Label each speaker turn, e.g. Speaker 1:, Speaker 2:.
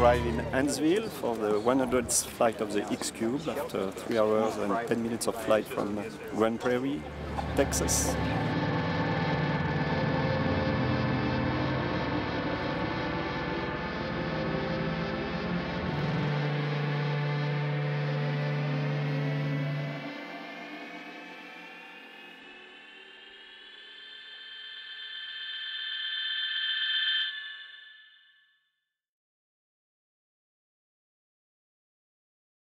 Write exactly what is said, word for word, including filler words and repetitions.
Speaker 1: arrived in Huntsville for the one hundredth flight of the X-Cube after three hours and ten minutes of flight from Grand Prairie, Texas.